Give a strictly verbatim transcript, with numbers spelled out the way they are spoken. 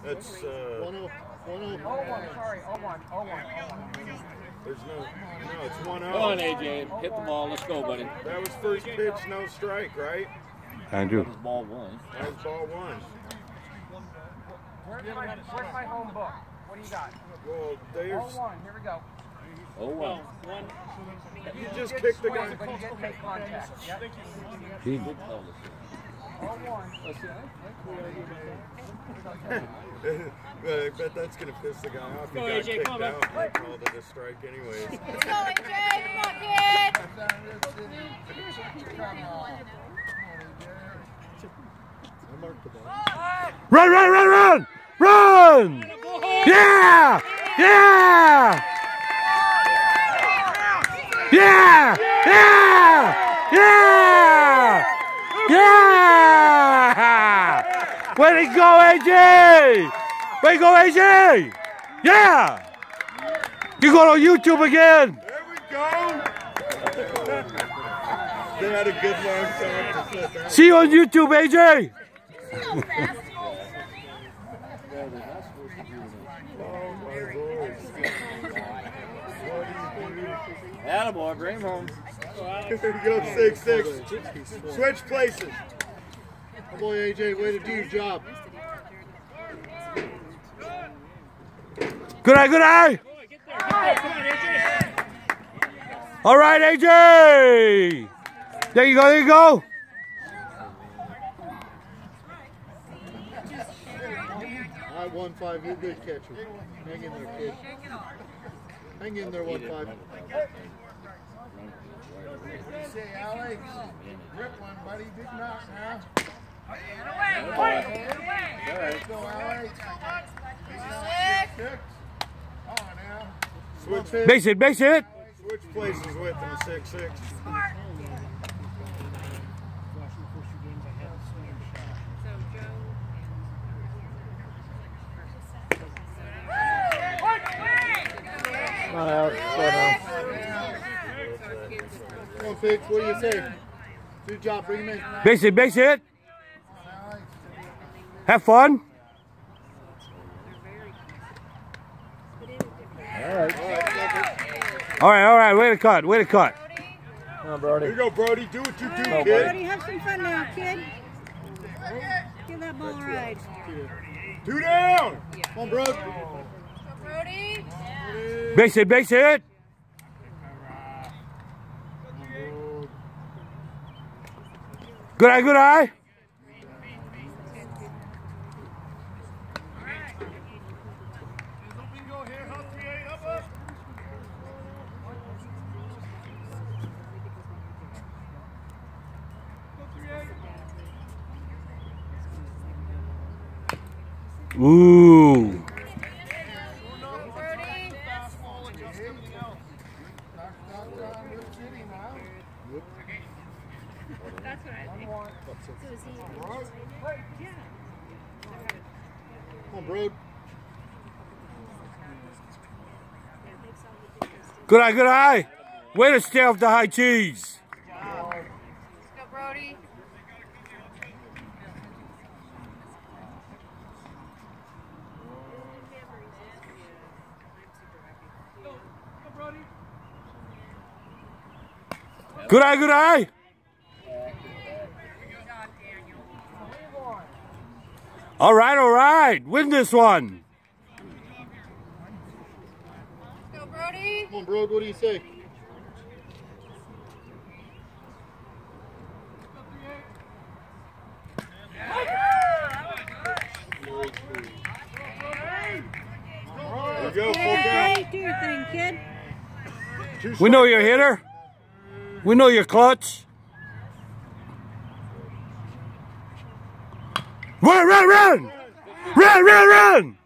That's uh. one oh. one oh. oh one, sorry. oh one. oh one. There's no. No, it's one oh. Come on, A J. Hit the ball. Let's go, buddy. That was first pitch, no strike, right? Andrew. That was ball one. That was ball one. Where's my, where's my home book? What do you got? Well, there's. oh one. Here we go. Oh one. You just kicked the guy. But he didn't make contact. Yep. He did call this. oh one. I bet that's going to piss the guy off. He got kicked out and they called it a strike anyways. Let's go, A J! Come on, kid! Run, run, run, run! Run! Yeah! Yeah! Yeah! Yeah! Yeah! Yeah! Way to go, A J! Way to go, A J! Yeah! You go on YouTube again! There we go! They had a good long time to flip out. See you on YouTube, A J! Attaboy, bring him home. Here we go, six six. Switch places. Oh boy, A J, way to do your job. Good eye, good eye! All right, A J! There you go, there you go! All right, one five, you're a good catcher. Hang in there, kid. Hang in there, one five. Say, Alex, rip one, buddy. Big knock now. Let's go, Alex. Six. Oh, now. Switch, Base it, base it! switch places with them, six six. Come on, Alex. Go now. Come on, Fitz. What do you say? Good job. Bring him in. Base it, base it! Have fun! All right, all right, way to cut, way to cut. Come on, Brody. There you go, Brody. Do what you do, Go, kid. Brody, have some fun now, kid. Give that ball a ride. Two down. Come on, Brody. Brody! Base it, base it! Good eye, good eye! Ooh. That's what I think. So is he? Yeah. Come on, Brody. Good eye, good eye! Way to stay off the high cheese! Let's go, Brody. Good eye, good eye! All right, all right, win this one! Let's go, Brody. Come on, Brody. What do you say? There you go, full Yeah, count. do your thing, kid. Two We know you're a hitter. We know you're clutch. Run, run, run! Run, run, run!